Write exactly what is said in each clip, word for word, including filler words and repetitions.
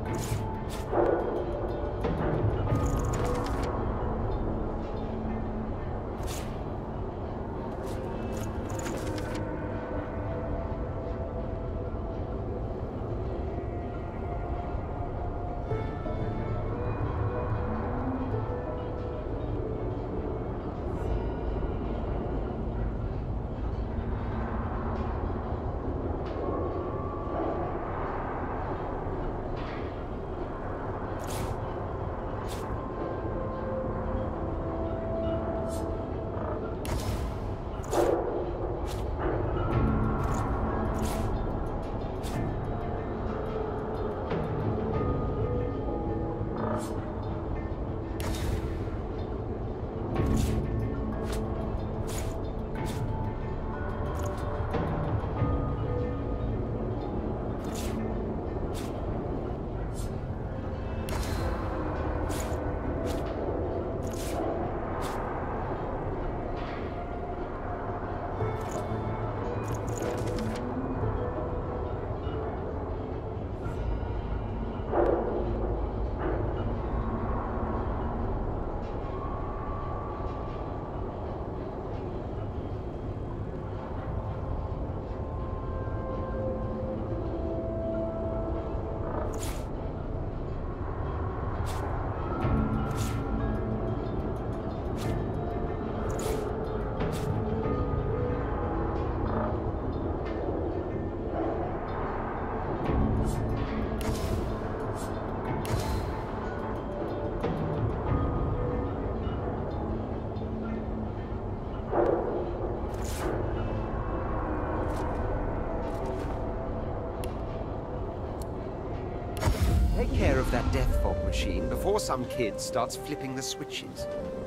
Take care of that death fog machine before some kid starts flipping the switches.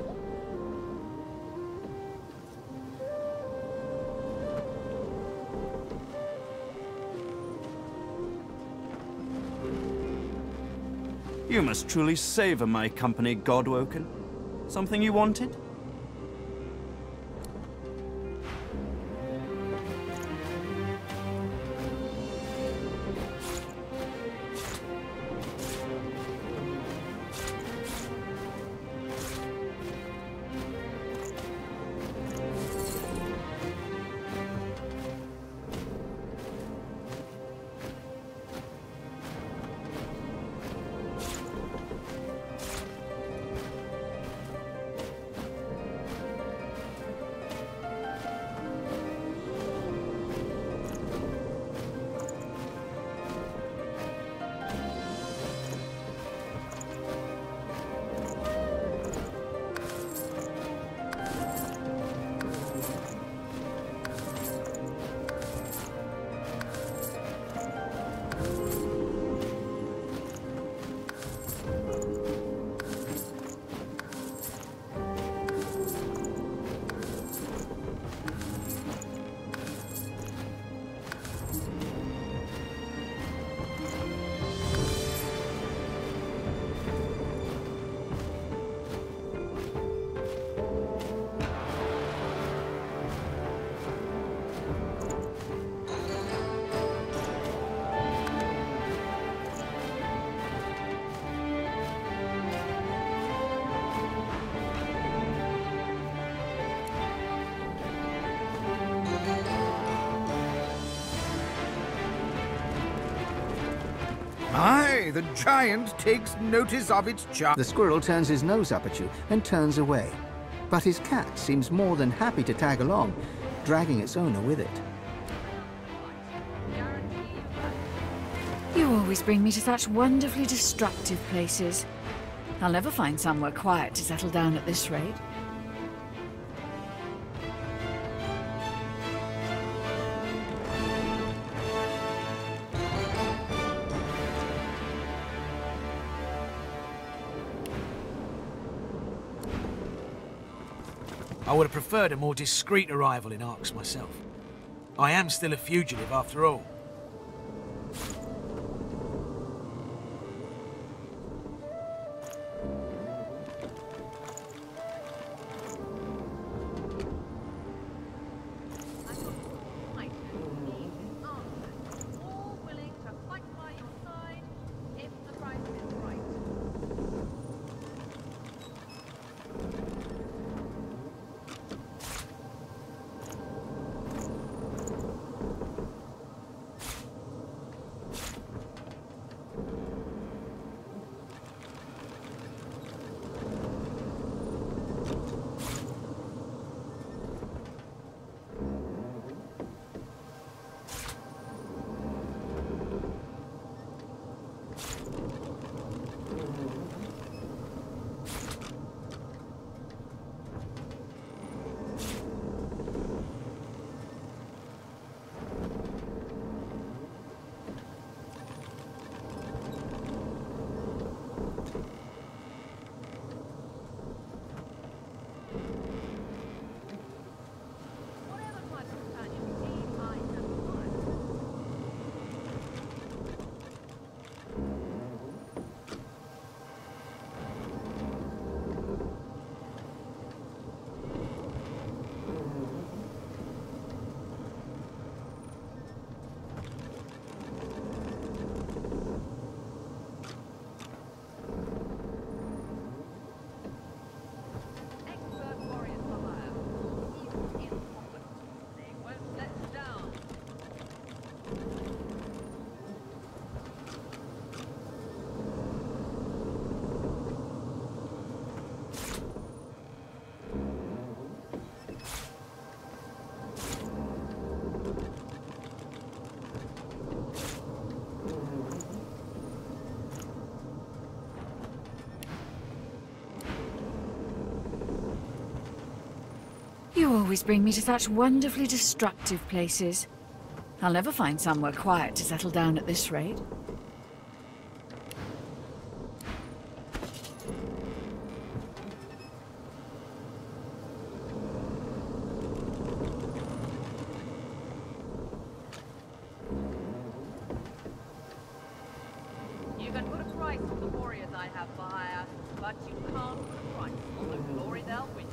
You must truly savor my company, Godwoken. Something you wanted? Aye, the giant takes notice of its charm. The squirrel turns his nose up at you and turns away. But his cat seems more than happy to tag along, dragging its owner with it. You always bring me to such wonderfully destructive places. I'll never find somewhere quiet to settle down at this rate. I would have preferred a more discreet arrival in Arx myself. I am still a fugitive after all. All willing to fight by your side if the price You always bring me to such wonderfully destructive places. I'll never find somewhere quiet to settle down at this rate. You can put a price on the warriors I have for hire, but you can't put a price on the glory they'll win.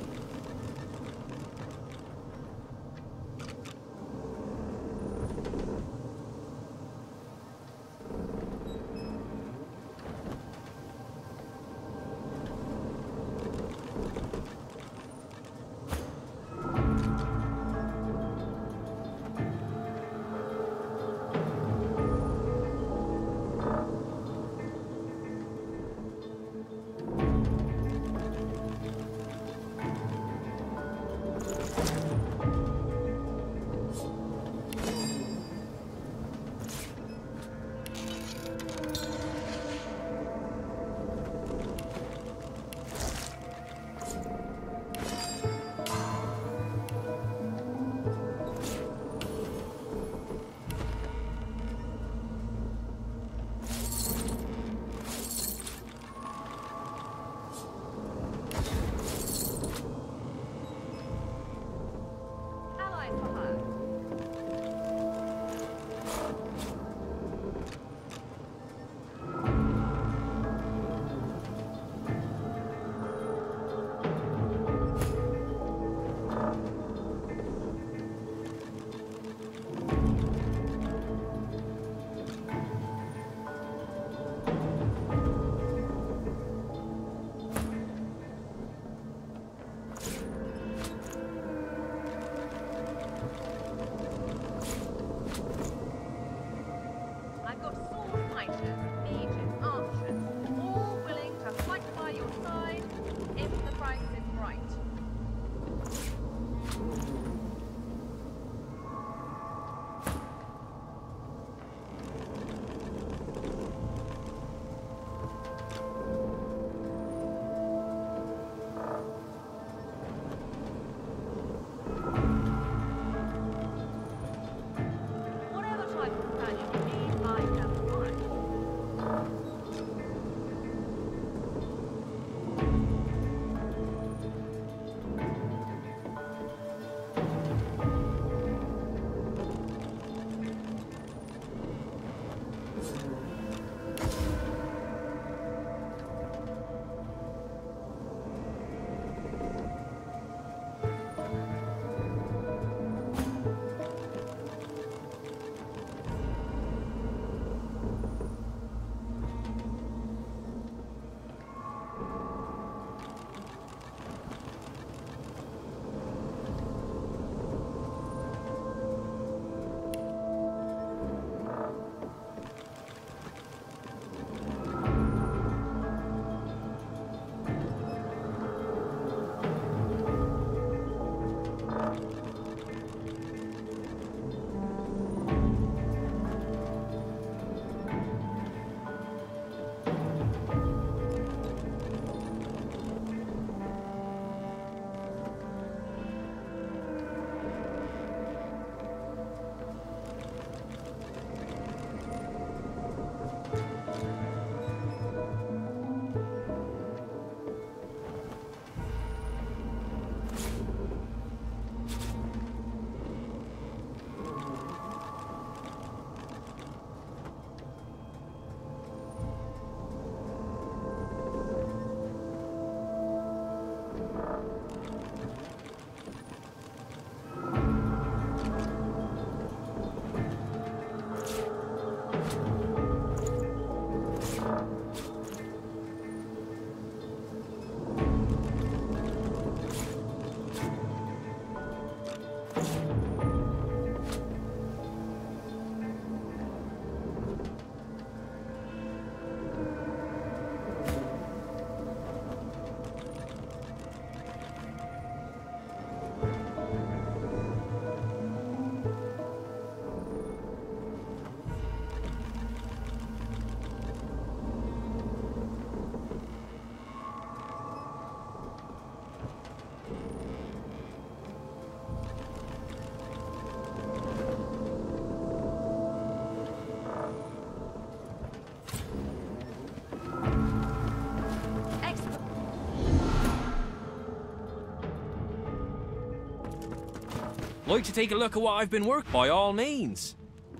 Like to take a look at what I've been working? By all means.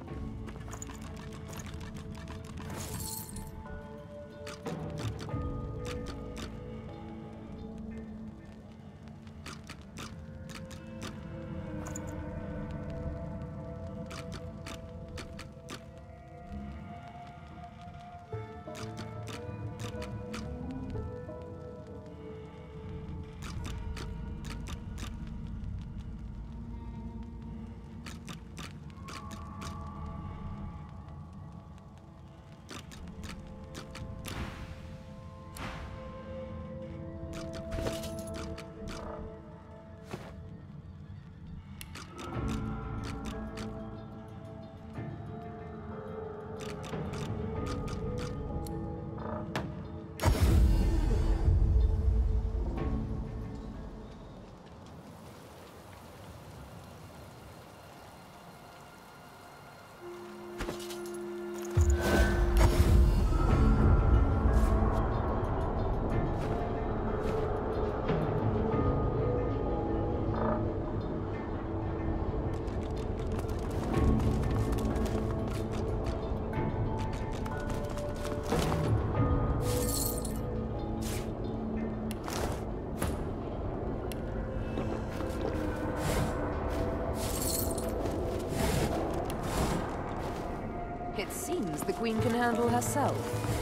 It seems the Queen can handle herself.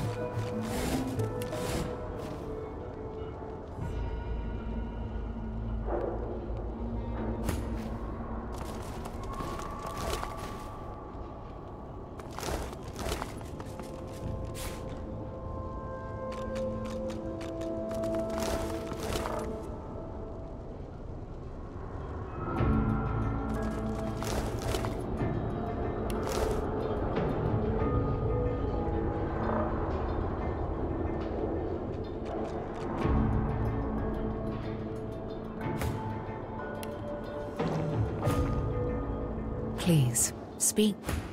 Please, speak.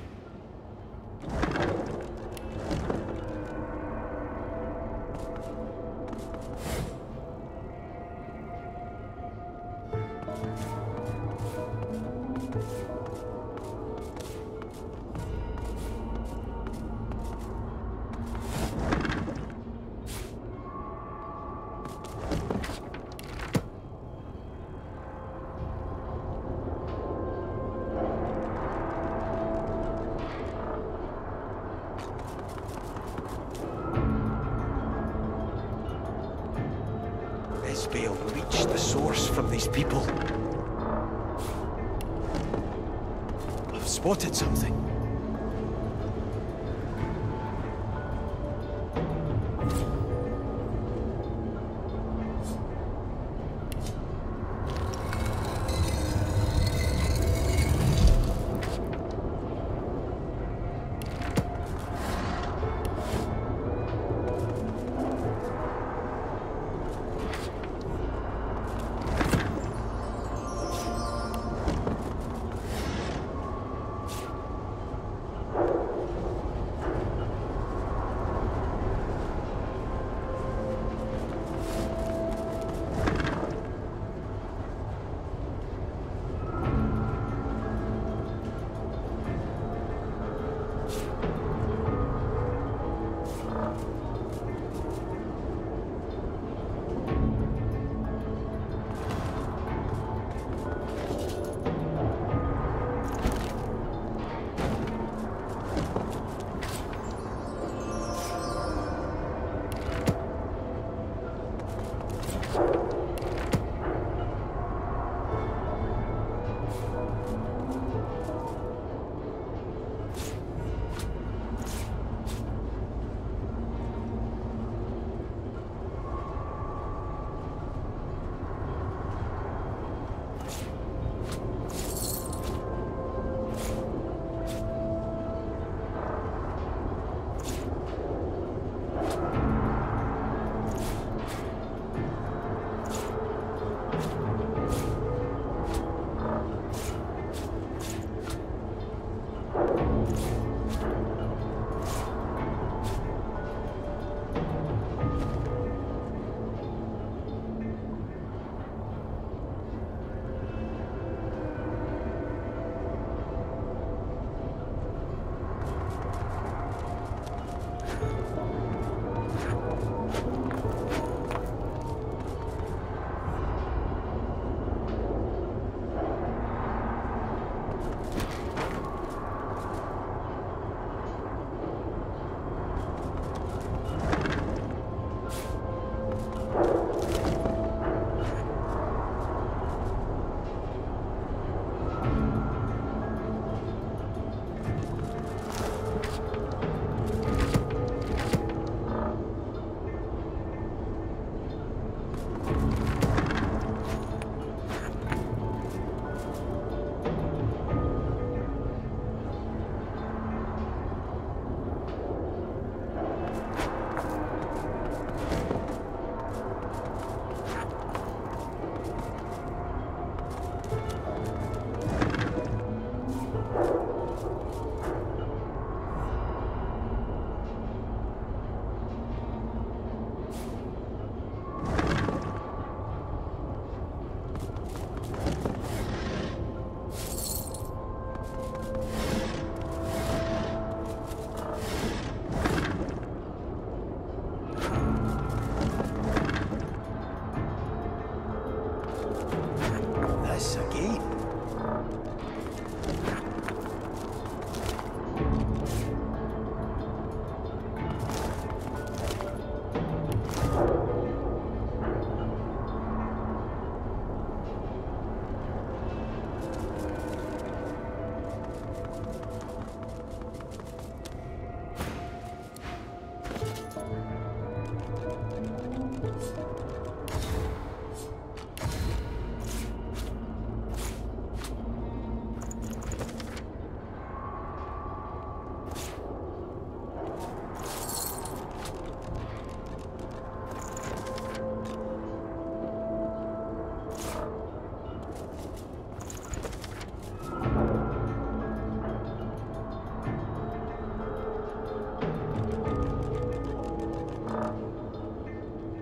Ezbail reached the source from these people. I've spotted something.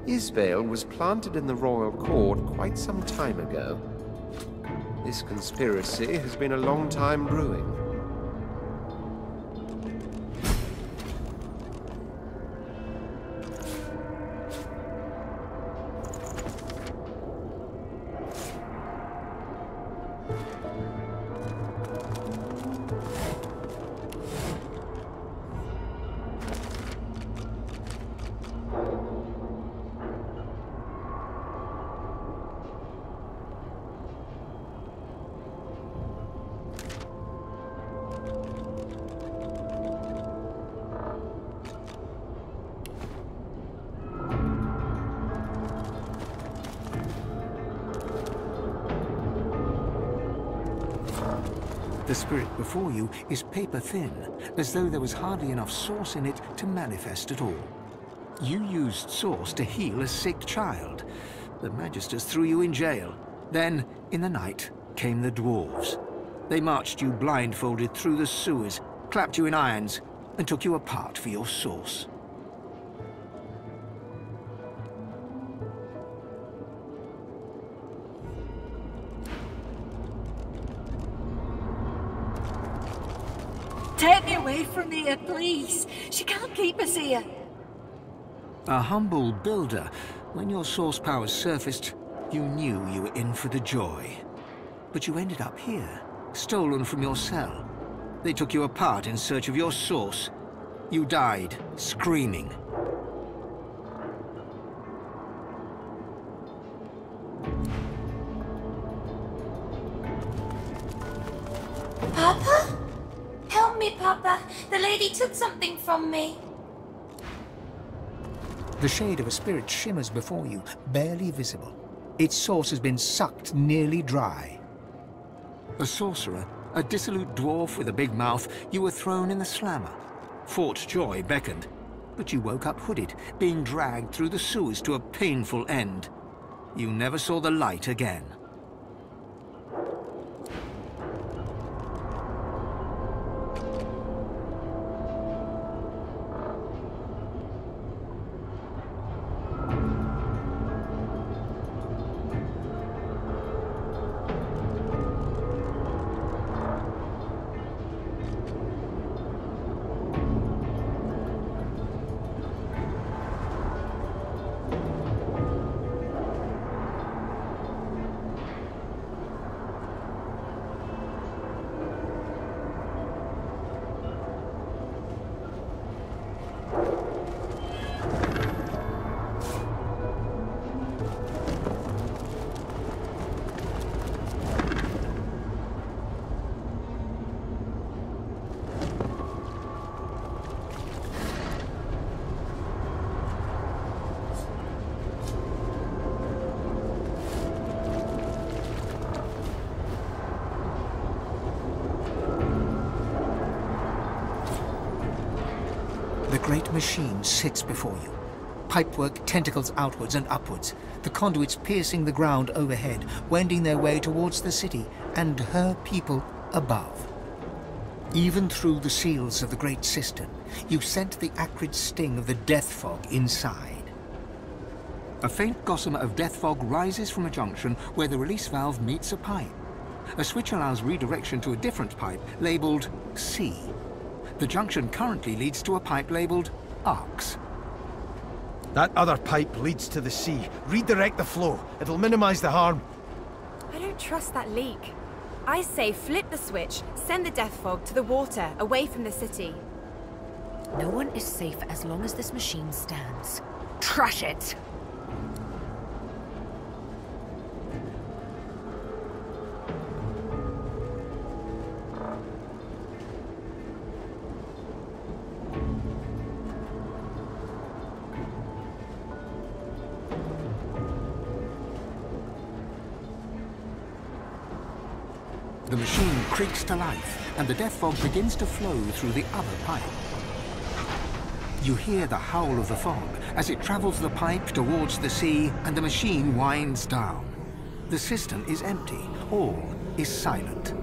Isbale was planted in the royal court quite some time ago. This conspiracy has been a long time brewing. The spirit before you is paper-thin, as though there was hardly enough sauce in it to manifest at all. You used sauce to heal a sick child. The Magisters threw you in jail. Then, in the night, came the dwarves. They marched you blindfolded through the sewers, clapped you in irons, and took you apart for your sauce. Take me away from here, please. She can't keep us here. A humble builder, when your source powers surfaced, you knew you were in for the joy. But you ended up here, stolen from your cell. They took you apart in search of your source. You died, screaming. Papa? Help me, Papa. The lady took something from me. The shade of a spirit shimmers before you, barely visible. Its source has been sucked nearly dry. A sorcerer, a dissolute dwarf with a big mouth, you were thrown in the slammer. Fort Joy beckoned, but you woke up hooded, being dragged through the sewers to a painful end. You never saw the light again. The great machine sits before you. Pipework tentacles outwards and upwards, the conduits piercing the ground overhead, wending their way towards the city and her people above. Even through the seals of the great cistern, you scent the acrid sting of the death fog inside. A faint gossamer of death fog rises from a junction where the release valve meets a pipe. A switch allows redirection to a different pipe, labeled C. The junction currently leads to a pipe labeled Arcs. That other pipe leads to the sea. Redirect the flow. It'll minimize the harm. I don't trust that leak. I say flip the switch, send the death fog to the water, away from the city. No one is safe as long as this machine stands. Trash it! The machine creaks to life, and the death fog begins to flow through the other pipe. You hear the howl of the fog as it travels the pipe towards the sea, and the machine winds down. The cistern is empty. All is silent.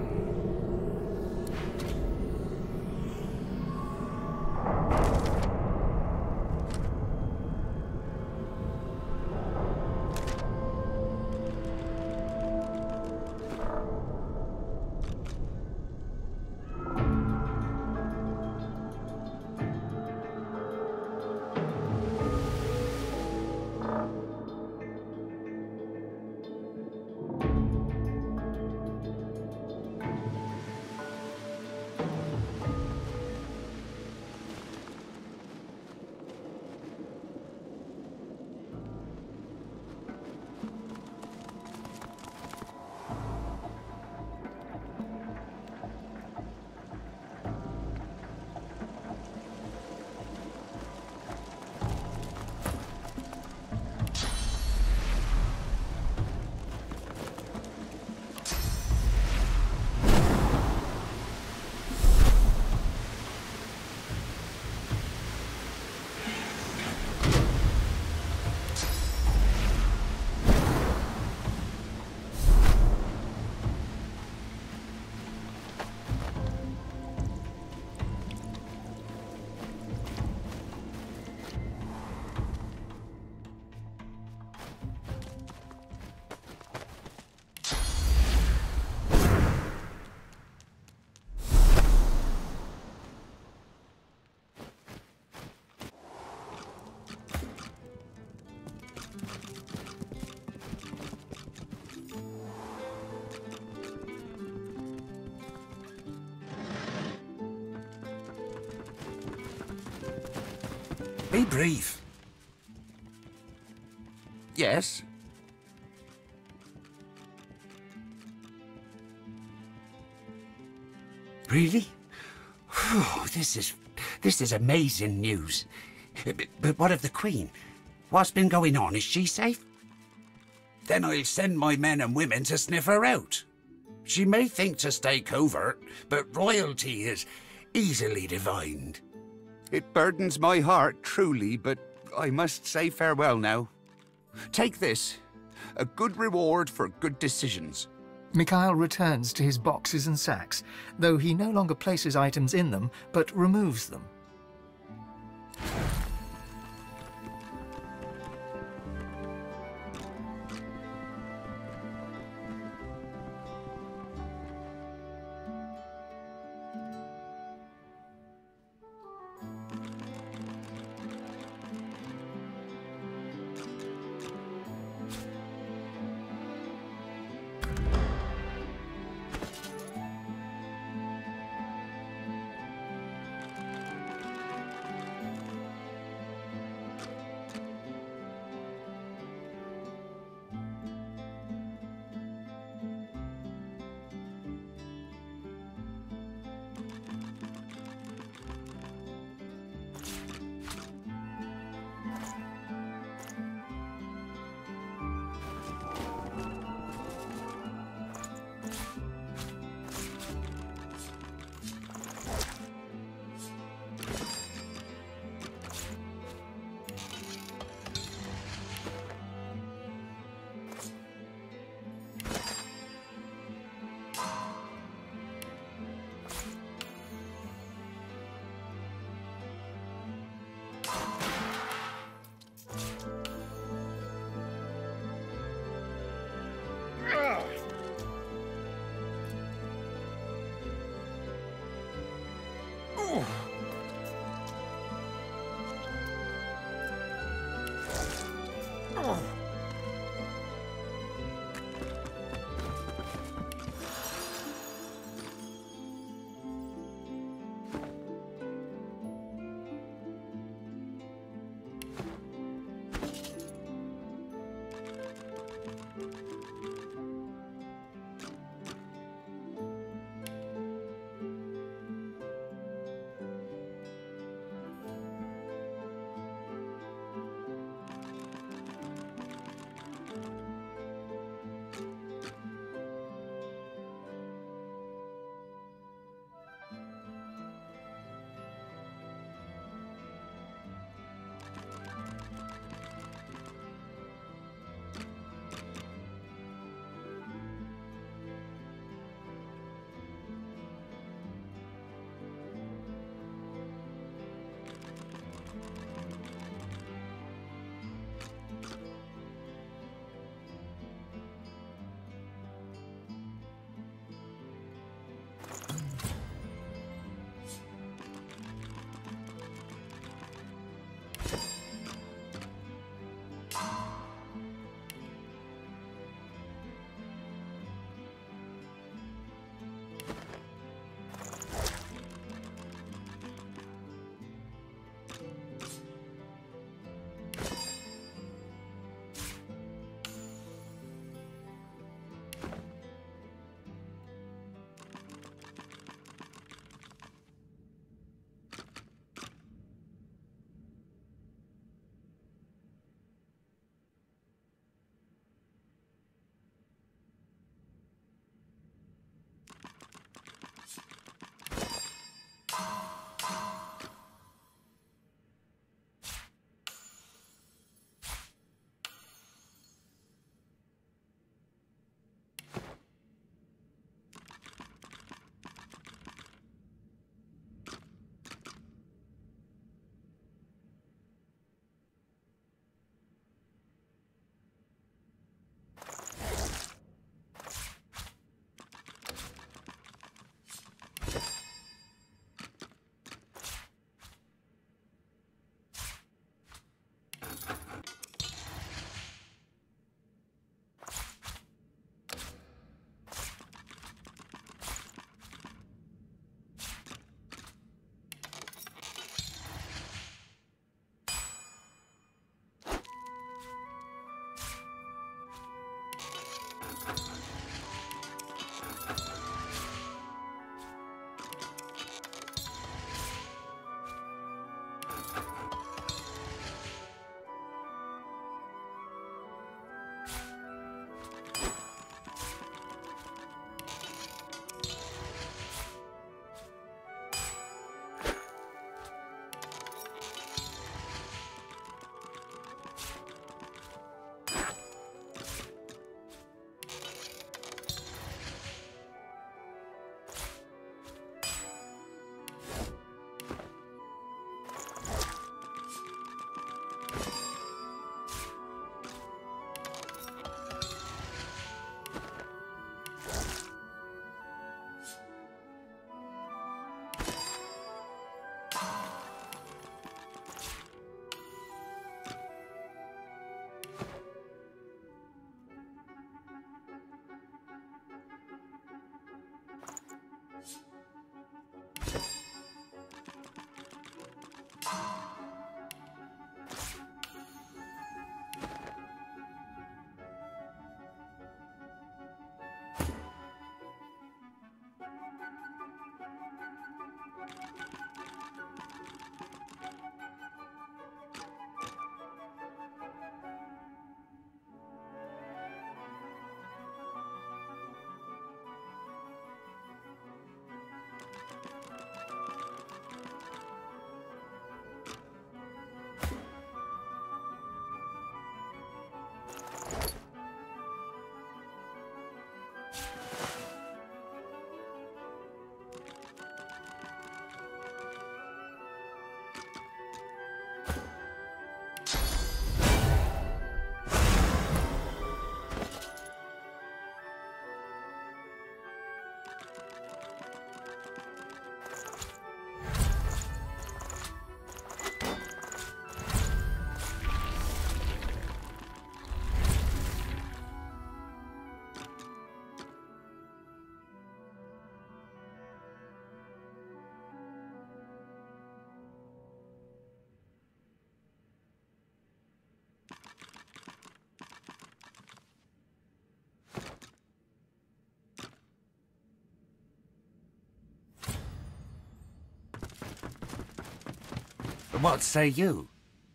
Be brief. Yes? Really? Whew, this is... this is amazing news. But, but what of the Queen? What's been going on? Is she safe? Then I'll send my men and women to sniff her out. She may think to stay covert, but royalty is easily divined. It burdens my heart, truly, but I must say farewell now. Take this. A good reward for good decisions. Mikhail returns to his boxes and sacks, though he no longer places items in them, but removes them. What say you?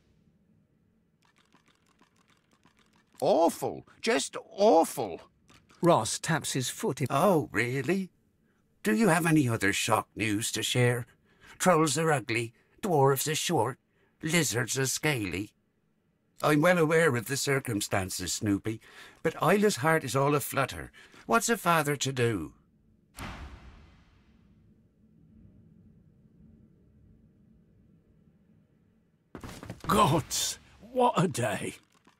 Awful. Just awful. Ross taps his foot in... Oh, really? Do you have any other shock news to share? Trolls are ugly, dwarves are short, lizards are scaly. I'm well aware of the circumstances, Snoopy, but Isla's heart is all aflutter. What's a father to do? Gods, what a day.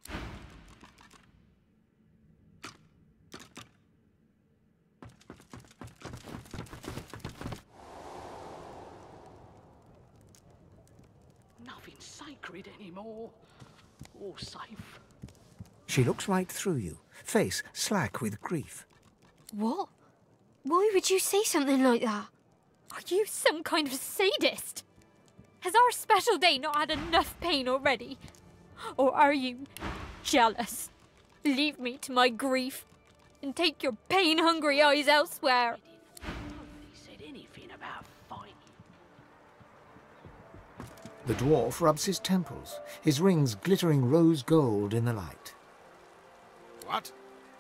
Nothing sacred anymore. Or safe. She looks right through you, face slack with grief. What? Why would you say something like that? Are you some kind of sadist? Has our special day not had enough pain already? Or are you jealous? Leave me to my grief and take your pain-hungry eyes elsewhere. Nobody said anything about fighting. The dwarf rubs his temples, his rings glittering rose gold in the light. What?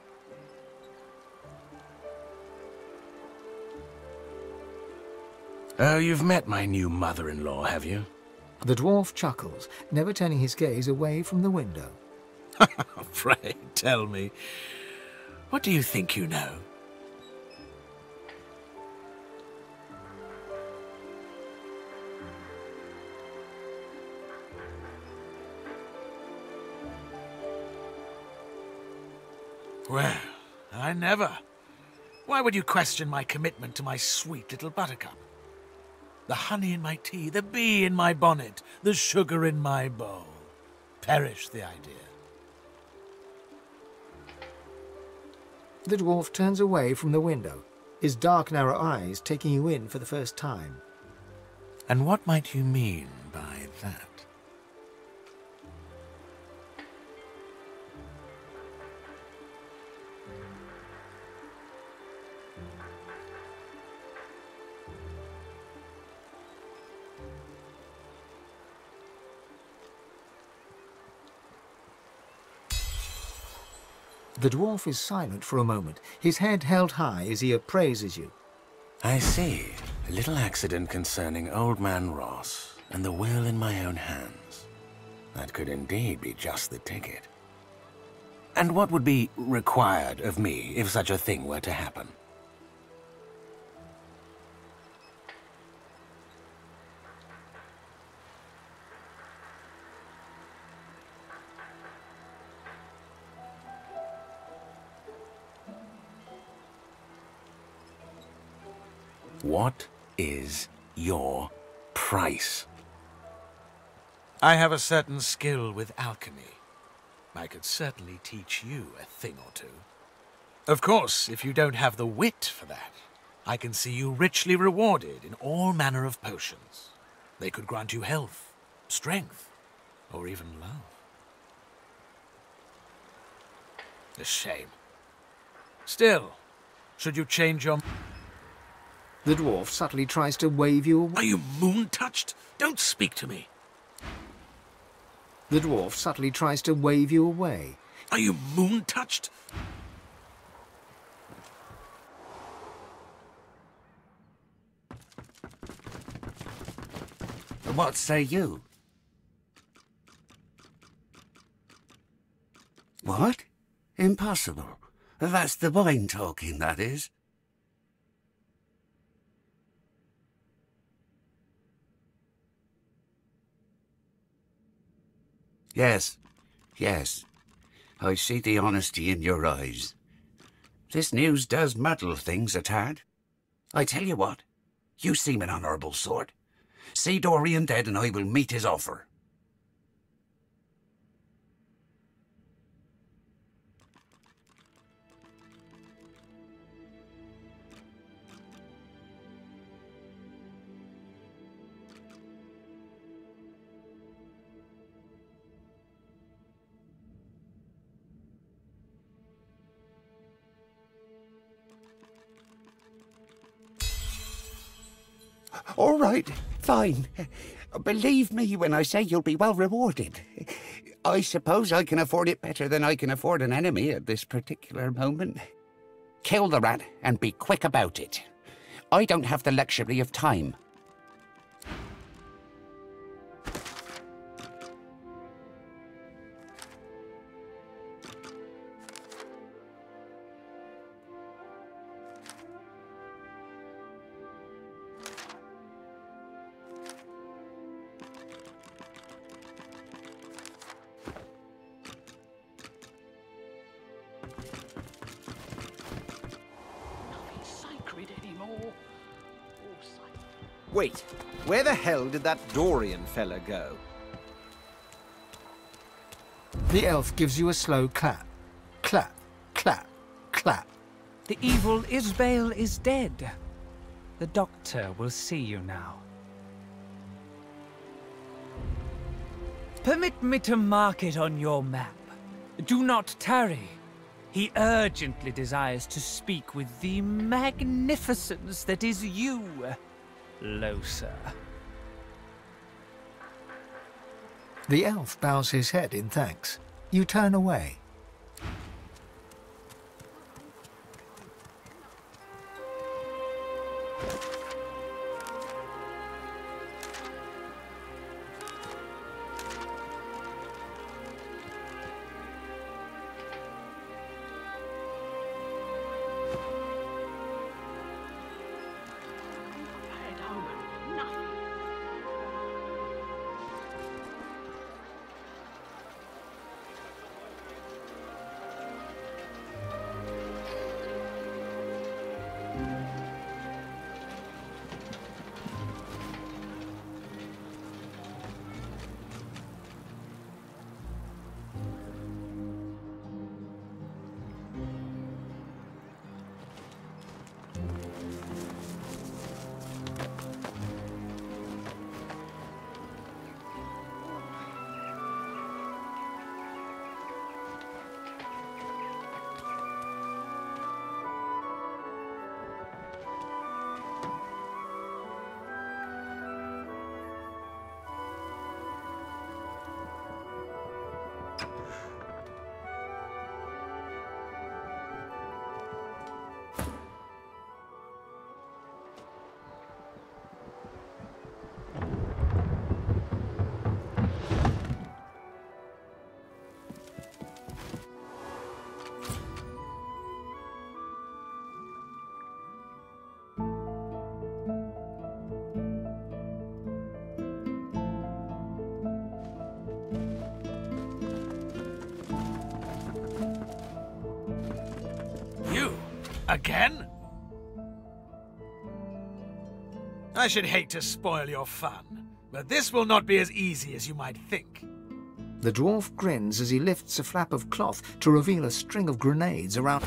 Oh, you've met my new mother-in-law, have you? The dwarf chuckles, never turning his gaze away from the window. Pray, tell me, what do you think you know? Well, I never. Why would you question my commitment to my sweet little buttercup? The honey in my tea, the bee in my bonnet, the sugar in my bowl. Perish the idea. The dwarf turns away from the window, his dark, narrow eyes taking you in for the first time. And what might you mean by that? The dwarf is silent for a moment, his head held high as he appraises you. I see. A little accident concerning Old Man Ross, and the will in my own hands. That could indeed be just the ticket. And what would be required of me if such a thing were to happen? What is your price? I have a certain skill with alchemy. I could certainly teach you a thing or two. Of course, if you don't have the wit for that, I can see you richly rewarded in all manner of potions. They could grant you health, strength, or even love. A shame. Still, should you change your... The dwarf subtly tries to wave you away. Are you moon-touched? Don't speak to me. The dwarf subtly tries to wave you away. Are you moon-touched? What say you? What? Impossible. That's the wine talking, that is. Yes, yes. I see the honesty in your eyes. This news does muddle things a tad. I tell you what, you seem an honourable sort. See Dorian dead and I will meet his offer. All right, Fine. Believe me when I say you'll be well rewarded. I suppose I can afford it better than I can afford an enemy at this particular moment. Kill the rat and be quick about it. I don't have the luxury of time. Wait, where the hell did that Dorian fella go? The elf gives you a slow clap. Clap, clap, clap. The evil Isbale is dead. The doctor will see you now. Permit me to mark it on your map. Do not tarry. He urgently desires to speak with the magnificence that is you, Lohse. The elf bows his head in thanks. You turn away. Again? I should hate to spoil your fun, but this will not be as easy as you might think. The dwarf grins as he lifts a flap of cloth to reveal a string of grenades around...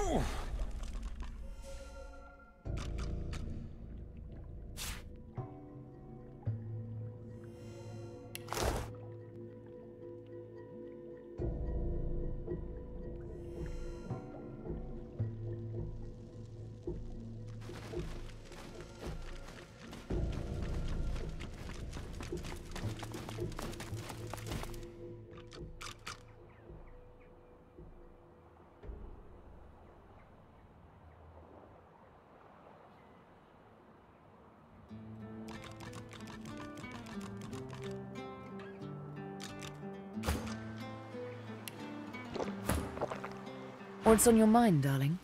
What's on your mind, darling?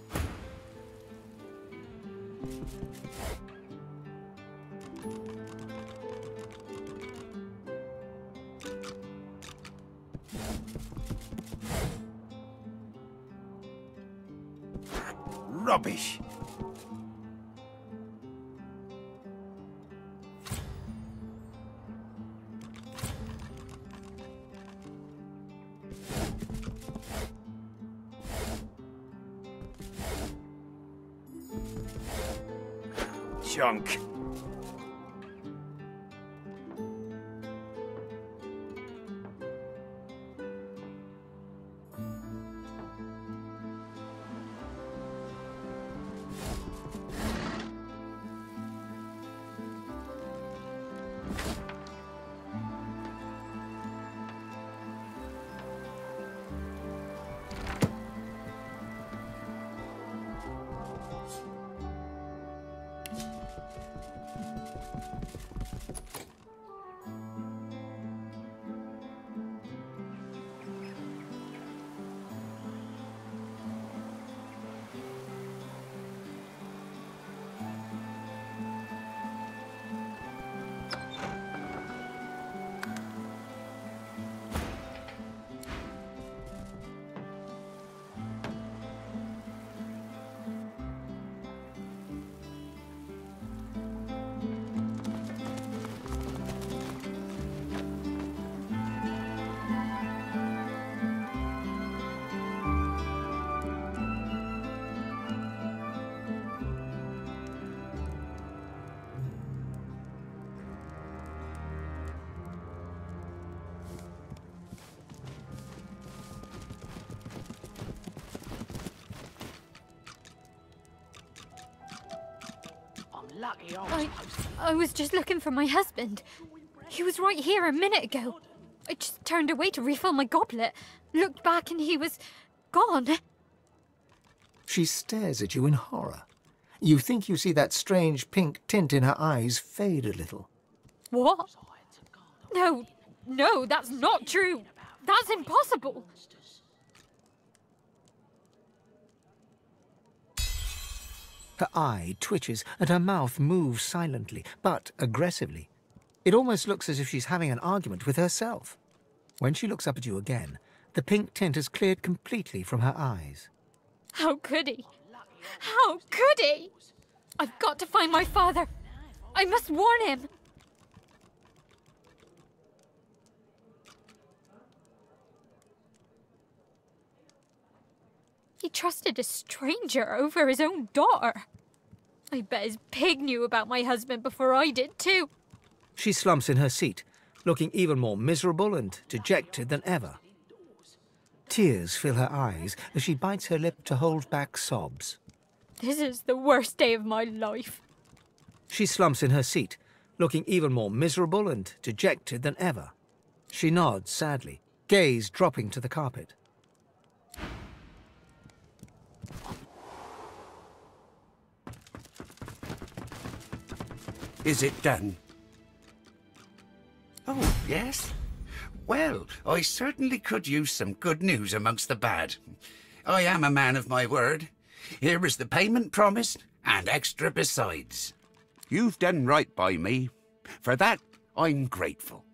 Rubbish. Junk. Lucky I was I, supposed to- I was just looking for my husband. He was right here a minute ago. I just turned away to refill my goblet, looked back and he was gone. She stares at you in horror. You think you see that strange pink tint in her eyes fade a little. What? No, no, that's not true. That's impossible. Her eye twitches and her mouth moves silently, but aggressively. It almost looks as if she's having an argument with herself. When she looks up at you again, the pink tint has cleared completely from her eyes. How could he? How could he? I've got to find my father. I must warn him. He trusted a stranger over his own daughter. I bet his pig knew about my husband before I did too. She slumps in her seat, looking even more miserable and dejected than ever. Tears fill her eyes as she bites her lip to hold back sobs. This is the worst day of my life. She slumps in her seat, looking even more miserable and dejected than ever. She nods sadly, gaze dropping to the carpet. Is it done? Oh, yes? Well, I certainly could use some good news amongst the bad. I am a man of my word. Here is the payment promised, and extra besides. You've done right by me. For that, I'm grateful.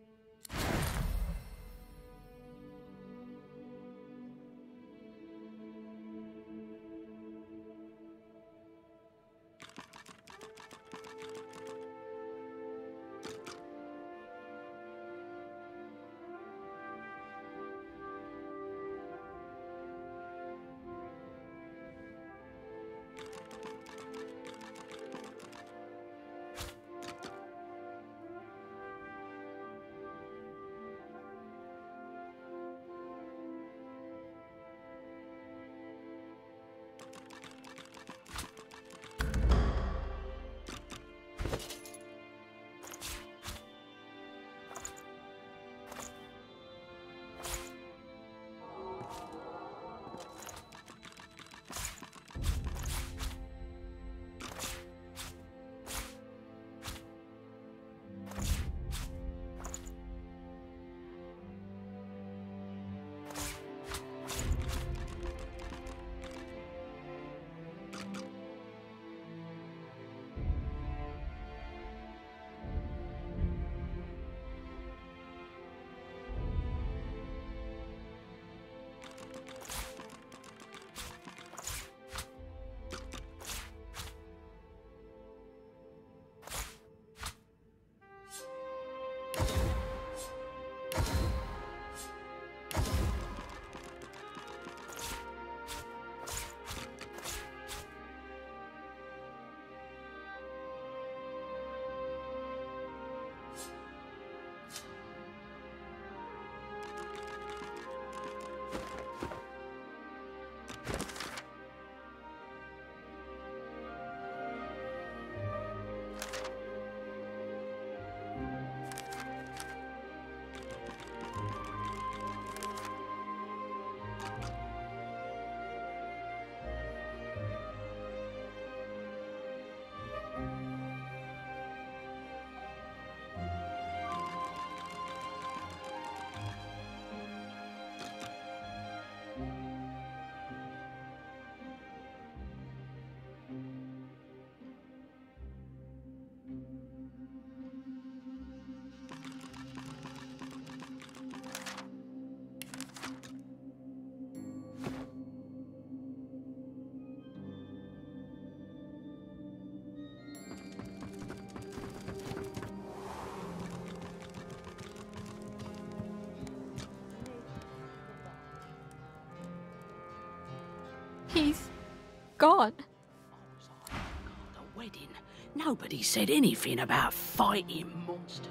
He's gone. The wedding. Nobody said anything about fighting monsters.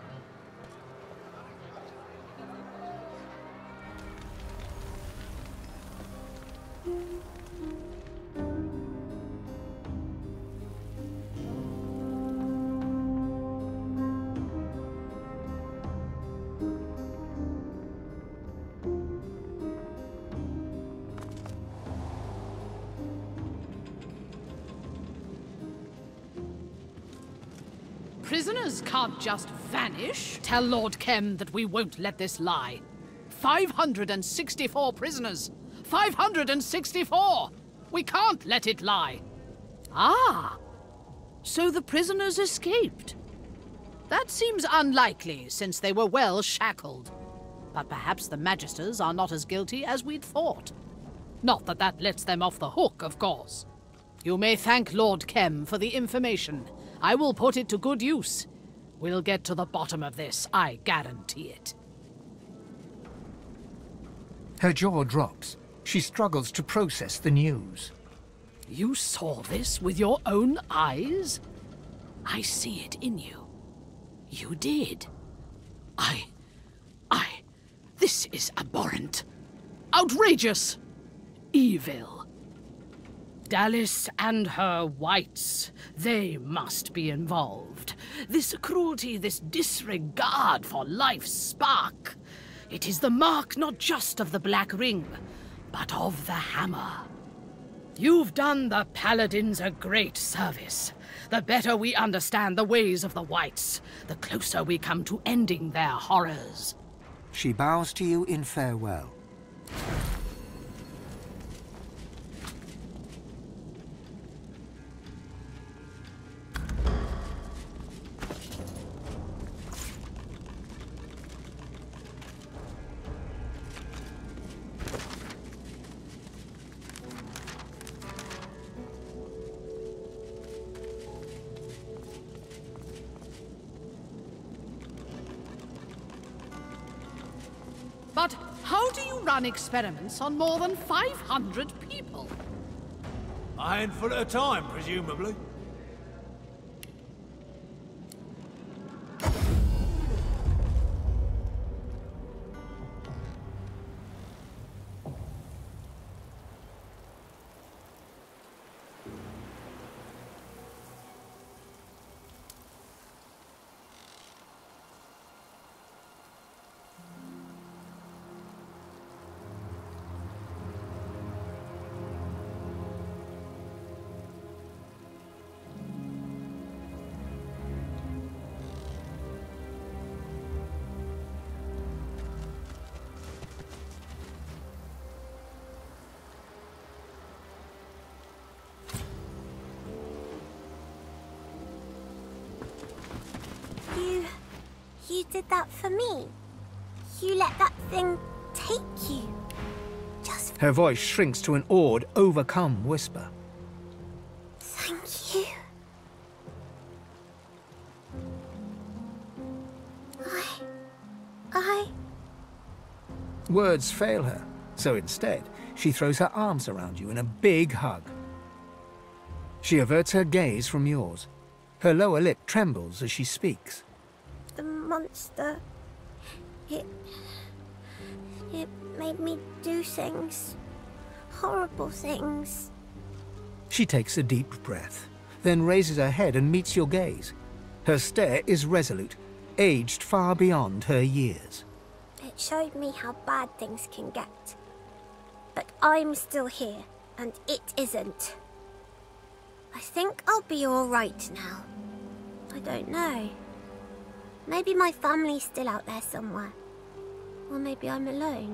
Prisoners can't just vanish. Tell Lord Kem that we won't let this lie. five hundred sixty-four prisoners. five hundred sixty-four! We can't let it lie. Ah! So the prisoners escaped. That seems unlikely, since they were well shackled. But perhaps the Magisters are not as guilty as we'd thought. Not that that lets them off the hook, of course. You may thank Lord Kem for the information. I will put it to good use. We'll get to the bottom of this, I guarantee it. Her jaw drops. She struggles to process the news. You saw this with your own eyes? I see it in you. You did. I... I... This is abhorrent. Outrageous. Evil. Dallis and her whites, they must be involved. This cruelty, this disregard for life's spark. It is the mark not just of the Black Ring, but of the Hammer. You've done the Paladins a great service. The better we understand the ways of the whites, the closer we come to ending their horrors. She bows to you in farewell. But how do you run experiments on more than five hundred people? A handful at a time, presumably. You... you did that for me. You let that thing take you. Just... Her voice shrinks to an awed, overcome whisper. Thank you. I... I... Words fail her, so instead, she throws her arms around you in a big hug. She averts her gaze from yours. Her lower lip trembles as she speaks. The monster... It... It made me do things. Horrible things. She takes a deep breath, then raises her head and meets your gaze. Her stare is resolute, aged far beyond her years. It showed me how bad things can get. But I'm still here, and it isn't. I think I'll be all right now. I don't know. Maybe my family's still out there somewhere. Or maybe I'm alone.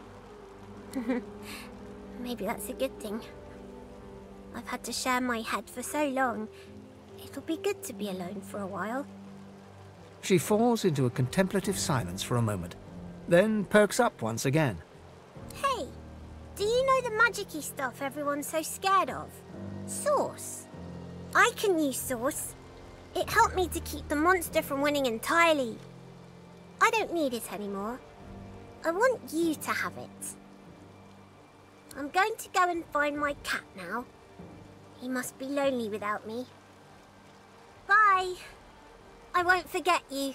Maybe that's a good thing. I've had to share my head for so long. It'll be good to be alone for a while. She falls into a contemplative silence for a moment, then perks up once again. Hey, do you know the magic-y stuff everyone's so scared of? Source. I can use Source. It helped me to keep the monster from winning entirely. I don't need it anymore. I want you to have it. I'm going to go and find my cat now. He must be lonely without me. Bye. I won't forget you.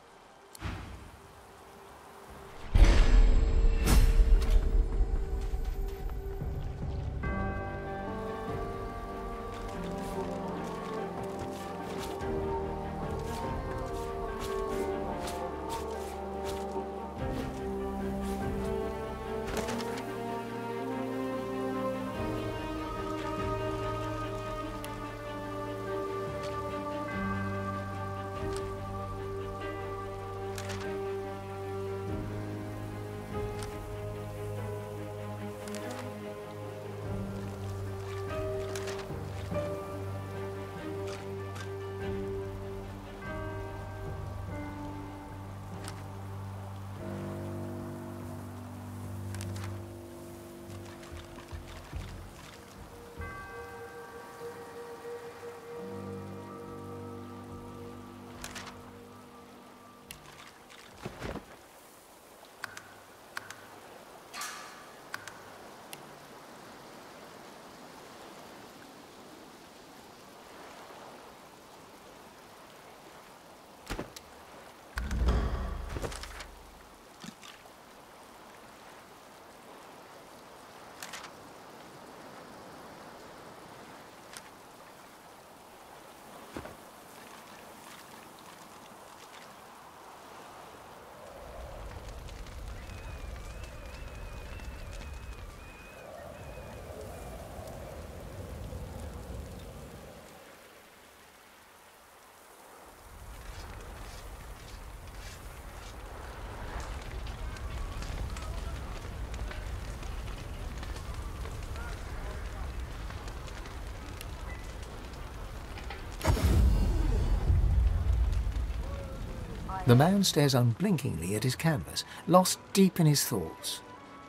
The man stares unblinkingly at his canvas, lost deep in his thoughts.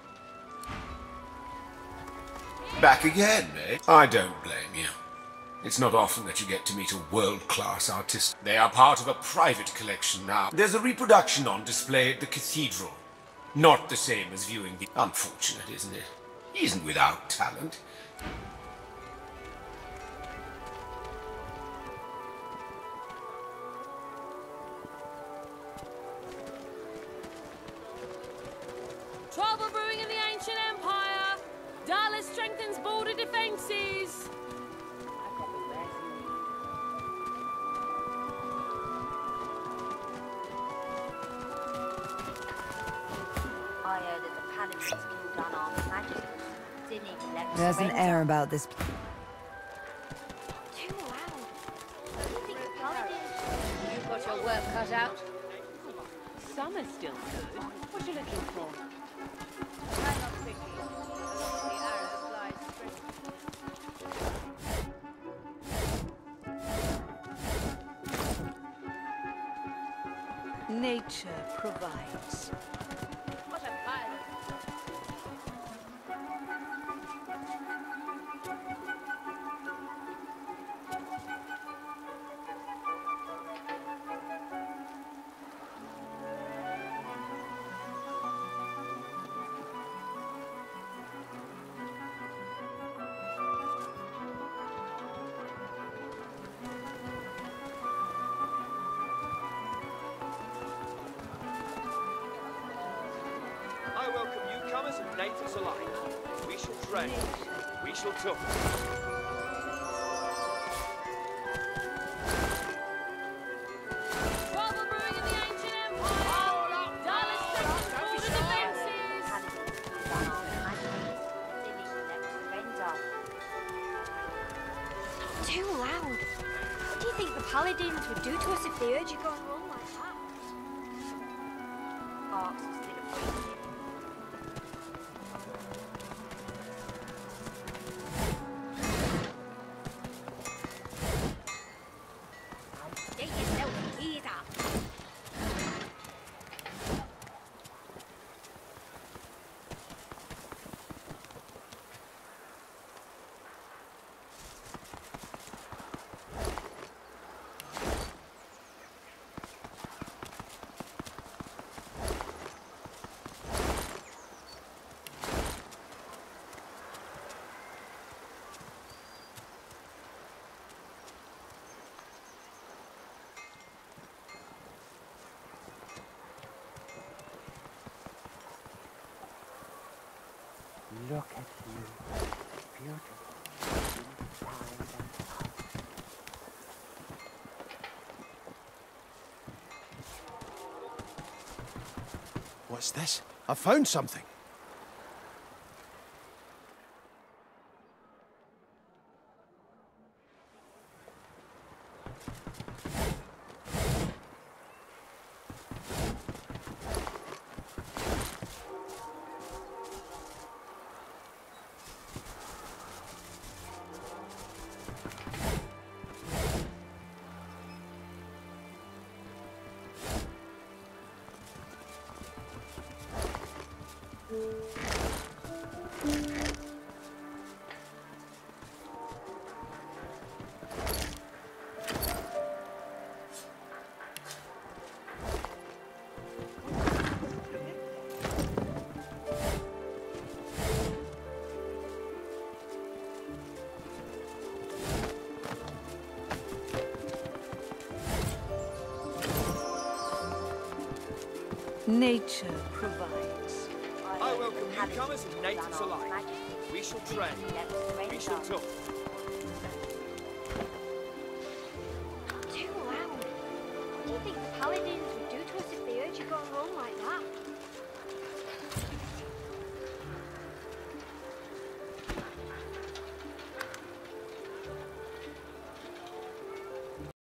Back again, eh? I don't blame you. It's not often that you get to meet a world-class artist. They are part of a private collection now. There's a reproduction on display at the cathedral. Not the same as viewing the... Unfortunate, isn't it? He isn't without talent. Trouble brewing in the ancient empire. Dallas strengthens border defenses. I heard that the paladins killed unarmed magic. Didn't even let There's an air about this. Too loud. What do you think the paladins? You've got your work cut out. Summer's still good. What are you looking for? Hang on quickly. The arrow flies straight. Nature provides. What a violence. I welcome newcomers and natives alike. We shall train. We shall talk. Trouble brewing in the ancient empire. Dallas strengthens border defenses. Too loud. What do you think the paladins would do to us if they heard you going wrong like that? Arcs are still afraid. Get yourself geared up. Look at you. Beautiful. Inside and out. What's this? I found something. Nature provides. I welcome newcomers and natives alike. We shall train. We shall talk. Too loud. What do you think the paladins would do to us if they heard you going wrong like that?